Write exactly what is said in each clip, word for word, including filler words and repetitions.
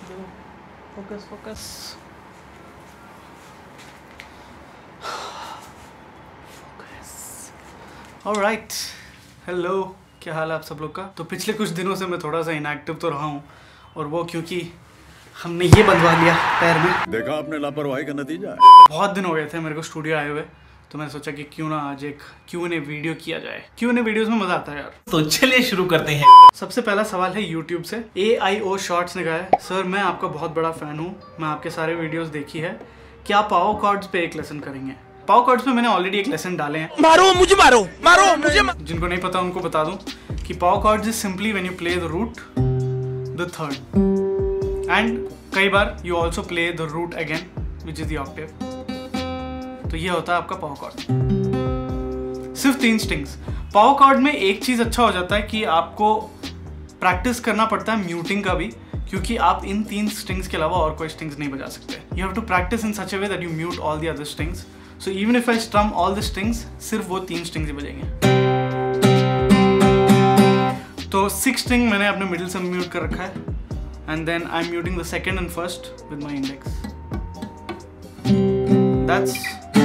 Focus focus focus. Alright, hello, क्या हाल है आप सब लोग का। तो पिछले कुछ दिनों से मैं थोड़ा सा इनएक्टिव तो रहा हूँ, और वो क्योंकि हमने ये बंधवा लिया पैर में। देखा आपने लापरवाही का नतीजा है। बहुत दिन हो गए थे मेरे को स्टूडियो आए हुए, तो मैंने सोचा कि क्यों ना आज एक क्यू एंड ए वीडियो किया जाए। क्यू एंड ए वीडियोस में मजा आता है यार। तो चलिए शुरू करते हैं। सबसे पहला सवाल है यूट्यूब से। ए आई ओ शॉर्ट्स ने कहा है, सर मैं आपका बहुत बड़ा फैन हूँ, मैं आपके सारे वीडियोस देखी है, क्या पावर कॉर्ड्स पे एक लेसन करेंगे। पावर कॉर्ड्स पे मैंने ऑलरेडी एक लेसन डाले हैं। मारो मुझे, मारो मारो मुझे। जिनको नहीं पता उनको बता दूं कि power chords is simply when you play the root, the third, and कई बार you also play the root again which is the octave. तो ये होता है आपका पावर कॉर्ड। सिर्फ तीन स्ट्रिंग्स। पावर कॉर्ड में एक चीज अच्छा हो जाता है कि आपको प्रैक्टिस करना पड़ता है म्यूटिंग का भी, क्योंकि आप इन तीन स्ट्रिंग्स के अलावा और कोई स्ट्रिंग्स नहीं बजा सकते। You have to practise in such a way that you mute all the other strings. So even if I strum all the strings, सिर्फ वो तीन स्ट्रिंग्स ही बजेंगे। तो सिक्स स्ट्रिंग मैंने अपने मिडिल से म्यूट कर रखा है, and then I am muting the second and first with my index. That's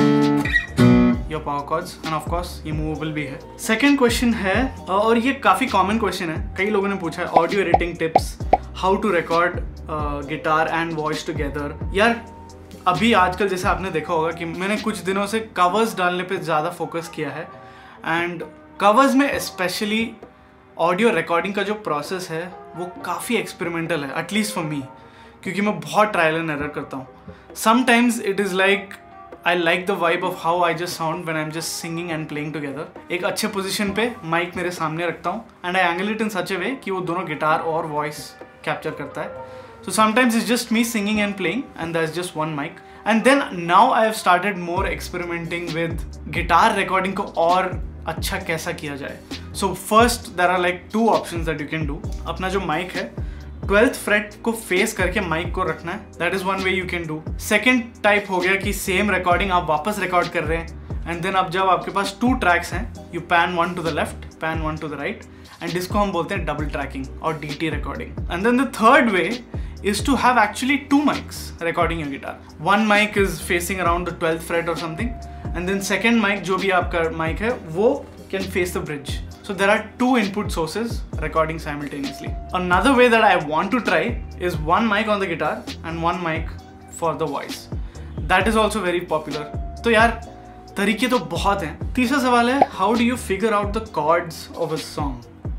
your power chords, and of course ये मूवेबल भी है। सेकंड क्वेश्चन है, और ये काफी कॉमन क्वेश्चन है, कई लोगों ने पूछा है, audio editing tips, how to record guitar and voice together. यार अभी आजकल जैसे आपने देखा होगा कि मैंने कुछ दिनों से कवर्स डालने पे ज़्यादा फोकस किया है, एंड कवर्स में स्पेशली ऑडियो रिकॉर्डिंग का जो प्रोसेस है वो काफ़ी एक्सपेरिमेंटल है, एटलीस्ट फॉर मी, क्योंकि मैं बहुत ट्रायल एंड एरर करता हूँ। Sometimes it is like I like the vibe of how I just sound when I am just singing and playing together. एक अच्छे पोजीशन पे माइक मेरे सामने रखता हूँ, and I angle it in such a way कि वो दोनों गिटार और वॉइस कैप्चर करता है। So sometimes it's just me singing and playing, and there's just one mic. And then now I have started more experimenting with guitar recording को और अच्छा कैसा किया जाए। So first there are like two options that you can do. अपना जो mic है, twelfth fret को फेस करके माइक को रखना है, that is one way you can do. Second type हो गया कि सेम रिकॉर्डिंग आप वापस रिकॉर्ड कर रहे हैं, एंड देन अब जब आपके पास टू ट्रैक्स हैं, you pan one to the left, pan one to the right, and इसको हम बोलते हैं डबल ट्रैकिंग और D T recording. And then the third way is to have actually two mics recording your guitar. One mic is facing around the twelfth fret or something, and then second mic जो भी आपका mic है वो can face the bridge. So there are two input sources recording simultaneously. Another way that I want to try is one mic on the guitar and one mic for the voice. That is also very popular. तो यार तरीके तो बहुत हैं। तीसरा सवाल है, how do you figure out the chords of a song?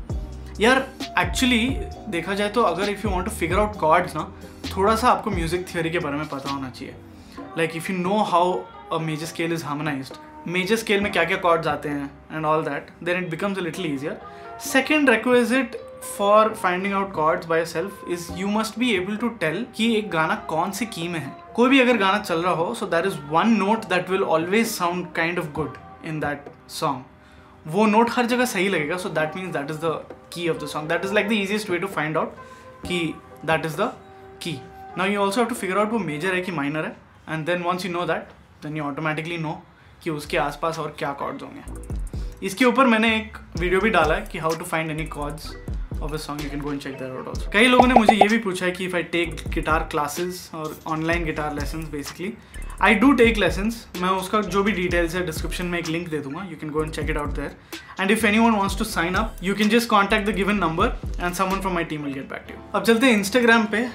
यार एक्चुअली देखा जाए तो अगर if you want to figure out chords ना, थोड़ा सा आपको म्यूजिक थियोरी के बारे में पता होना चाहिए। Like if you know how a major scale is harmonised, major scale में क्या क्या कॉर्ड्स आते हैं and all that, then it becomes a little easier. Second requisite for finding out chords by self is you must be able to tell कि एक गाना कौन सी की में है। कोई भी अगर गाना चल रहा हो, so that is one note that will always sound kind of good in that song. वो नोट हर जगह सही लगेगा, so that means that is the key of the song. That is like the easiest way to find out कि that is the key. Now you also have to figure out वो major है कि minor है, and then once you know that, then you automatically know कि उसके आसपास और क्या chords होंगे। इसके ऊपर मैंने एक वीडियो भी डाला है कि how to find any chords of a song. You can go and check that out also. कई लोगों ने मुझे ये भी पूछा है कि if I take guitar classes और online guitar lessons basically, I do take lessons. मैं उसका जो भी डिटेल्स है डिस्क्रिप्शन में एक लिंक दे दूंगा, you can go and check it out there. And if anyone wants to sign up, you can just contact the given number and someone from my team will get back to you. अब चलते हैं Instagram पे।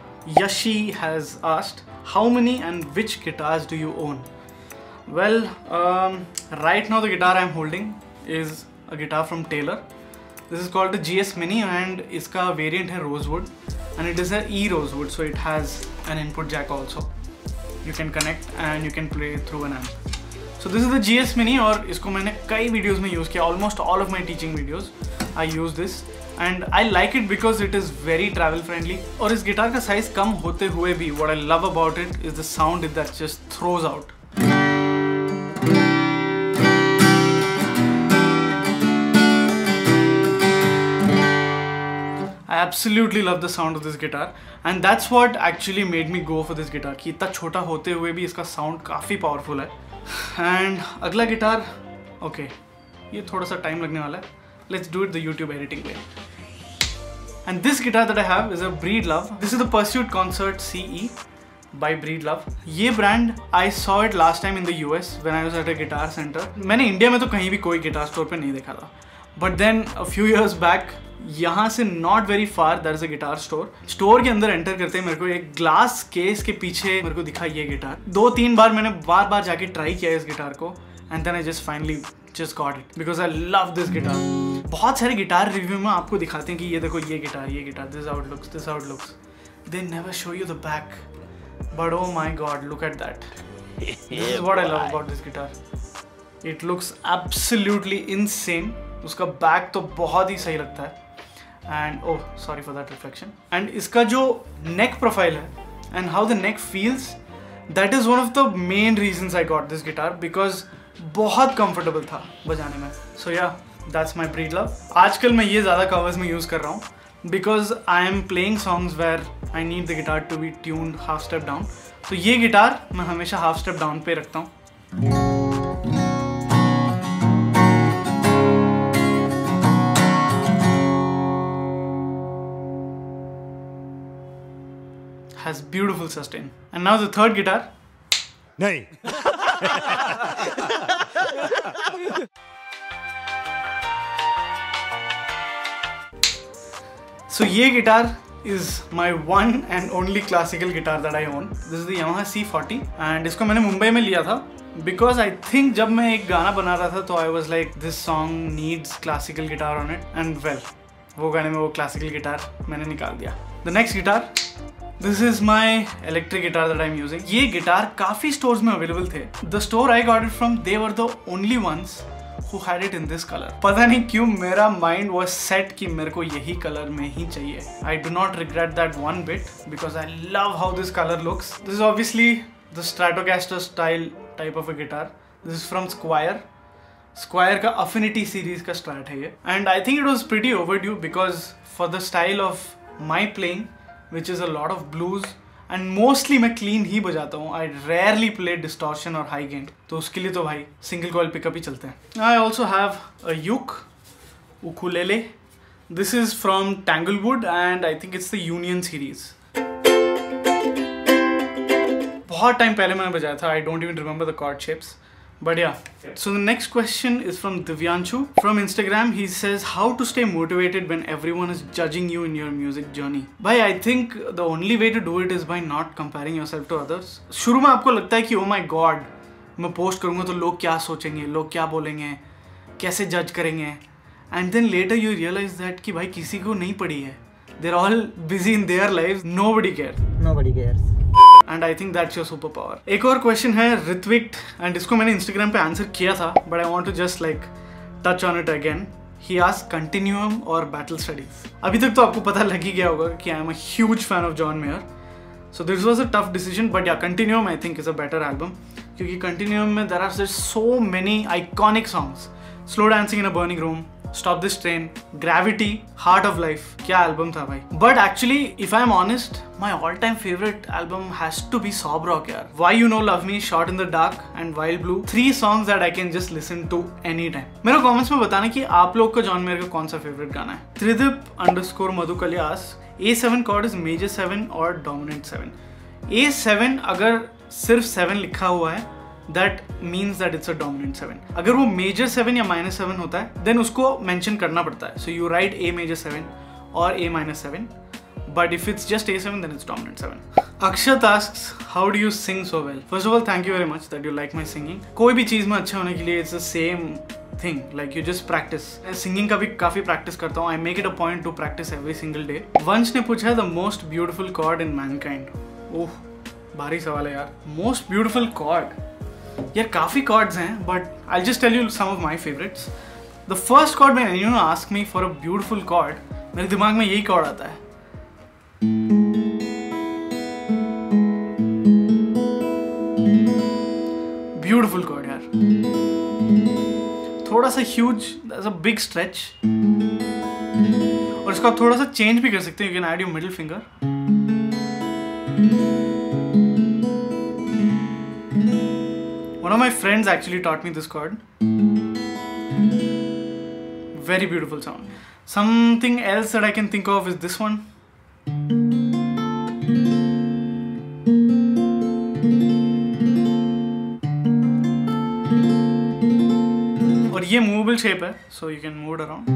Yashi has asked, how many and which guitars do you own? Well, um, right now the guitar I am holding is a guitar from Taylor. This is called the G S Mini, and इसका variant है Rosewood, and it is a E Rosewood, so it has an input jack also. You can connect and you can play through an amp. So this is the G S Mini, और इसको मैंने कई videos में use किया, almost all of my teaching videos I use this, and I like it because it is very travel friendly. और इस guitar का size कम होते हुए भी what I love about it is the sound that just throws out. I absolutely love the sound of this guitar, and that's what actually made me go for this guitar कि इतना छोटा होते हुए भी इसका साउंड काफ़ी powerful है। And अगला गिटार, ओके ये थोड़ा सा टाइम लगने वाला है, let's do it the YouTube editing way. And this guitar that I have is a Breedlove. This is the Pursuit Concert C E by Breedlove. ये brand I saw it last time in the U S when I was at a guitar center. मैंने India में तो कहीं भी कोई guitar store पे नहीं देखा था. But then a few years back, यहाँ से not very far there is a guitar store. Store के अंदर एंटर करते मेरे को एक ग्लास केस के पीछे मेरे को दिखा ये गिटार. दो तीन बार मैंने बार बार जाके ट्राई किया इस गिटार को and then I just finally just got it because I love this guitar. बहुत सारे गिटार रिव्यू में आपको दिखाते हैं कि ये देखो ये गिटार ये guitar this is how it looks this is how it looks. They never show you the back, but oh my god, look at that. This is what I love about this guitar. It looks absolutely insane. उसका back तो बहुत ही सही लगता है and oh sorry for that reflection. And इसका जो neck profile है and how the neck feels, that is one of the main reasons I got this guitar because बहुत comfortable था बजाने में. So yeah, that's my Breedlove. आजकल मैं ये ज़्यादा covers में use कर रहा हूँ because I am playing songs where I need the guitar to be tuned half step down. तो ये गिटार मैं हमेशा half step down पे रखता हूँ. Has beautiful sustain. And now the third guitar. नहीं. So ये guitar is my one and only classical guitar that I own. This is the Yamaha C forty and इसको मैंने मुंबई में लिया था because I think जब मैं एक गाना बना रहा था तो I was like this song needs classical guitar on it and well वो गाने में वो classical guitar मैंने निकाल दिया. The next guitar, this is my electric guitar that I'm using. ये गिटार काफी stores में available थे. The store I got it from, they were the only ones who had it in this color. पता नहीं क्यों मेरा mind was set कि मेरे को यही color में ही चाहिए. I do not regret that one bit because I love how this color looks. This is obviously the Stratocaster style type of a guitar. This is from Squier. Squier का Affinity series का Strat है ये. And I think it was pretty overdue because for the style of my playing, which is a lot of blues and mostly मैं clean ही बजाता हूँ. I rarely play distortion or high gain. तो उसके लिए तो भाई single coil pickup ही चलते हैं. I also have a uke, ukulele. This is from Tanglewood and I think it's the Union series. बहुत time पहले मैंने बजाया था. I don't even remember the chord shapes. But yeah, so the next question is from Divyanshu. From Instagram, he says, how to stay motivated when everyone is judging you in your music journey? Bhai, I think the only way to do it is by not comparing yourself to others. शुरू में आपको लगता है कि oh my god, मैं post करूँगा तो लोग क्या सोचेंगे, लोग क्या बोलेंगे, कैसे judge करेंगे. And then later you realize that कि भाई किसी को नहीं पड़ी है. They're all busy in their lives. Nobody cares. Nobody cares. And I think that's your superpower. एक और question है ऋत्विक and इसको मैंने Instagram पे answer किया था but I want to just like touch on it again. He asked Continuum or Battle Studies. अभी तक तो आपको पता लग ही गया होगा कि I am a huge fan of John Mayer. So this was a tough decision but yeah, Continuum I think is a better album क्योंकि Continuum में there are just so many iconic songs. Slow Dancing in a Burning Room, Stop This Train, Gravity, Heart of Life. क्या album था भाई. But actually, if I'm honest, my all-time favorite album has to be Sob Rock यार. Why You Know Love Me, Shot in the Dark and Wild Blue. Three songs that I can just listen to anytime. मेरे comments में बताना कि आप लोग को John Mayer का कौन सा favorite गाना है. Tridip underscore Madhukalya asks, A seven chord is major seven or dominant seven. A seven अगर सिर्फ seven लिखा हुआ है that means that it's a dominant seven. अगर वो major seven या minus seven होता है then उसको mention करना पड़ता है. So you write A major seven or A minus seven. But if it's just A seven then it's dominant seven. Akshat asks, how do you sing so well? First of all, thank you very much that you like my singing. कोई भी चीज़ में अच्छे होने के लिए it's the same thing. Like you just practice. Singing का भी काफ़ी practice करता हूँ. I make it a point to practice every single day. वंश ने पूछा the most beautiful chord in mankind. ओह भारी सवाल है यार. Most beautiful chord. यार काफ़ी chords हैं, but I'll just tell you some of my favorites. The first chord when anyone asks me for a beautiful chord, मेरे दिमाग में यही chord आता है. Beautiful chord यार. थोड़ा सा huge, that's a big stretch. और इसको आप थोड़ा सा change भी कर सकते हैं. You can add your middle finger. One of my friends actually taught me this chord. Very beautiful sound. Something else that I can think of is this one. और ये मूवेबल शेप है, so you can move it around.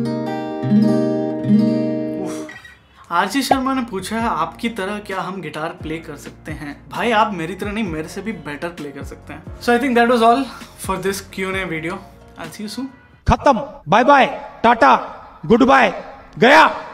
R G Sharma ने पूछा है आपकी तरह क्या हम गिटार प्ले कर सकते हैं? भाई आप मेरी तरह नहीं, मेरे से भी बेटर प्ले कर सकते हैं. So I think that was all for this Q and A video. I will see you soon. खत्म. बाय बाय, टाटा, गुड बाय, गया.